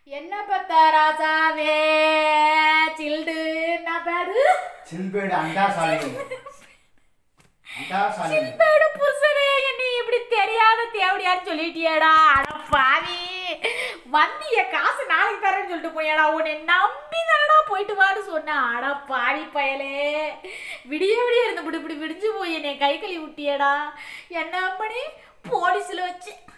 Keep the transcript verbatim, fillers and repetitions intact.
என்ன பத்த ராஜாவே சில்டு என்ன பேரு சில்பேடு அண்டா சாலினி அண்டா சாலினி சில்பேடு புருஷனே நீ இப்படி தெரியாத தேவடியான்னு சொல்லிட்டியேடா. அட பாவி வந்திய காசு நாளைக்கு தரேன்னு சொல்லிட்டு போயாடா. உன்னை நம்பி தானடா போயிட்டு வான்னு சொன்ன. அட பாவி பயலே விடிய விடிய இருந்து இப்படி இப்படி விடிஞ்சு போய் என்னை கை கழுவி விட்டியடா. என்ன பண்ணி போலீஸ்ல வச்சு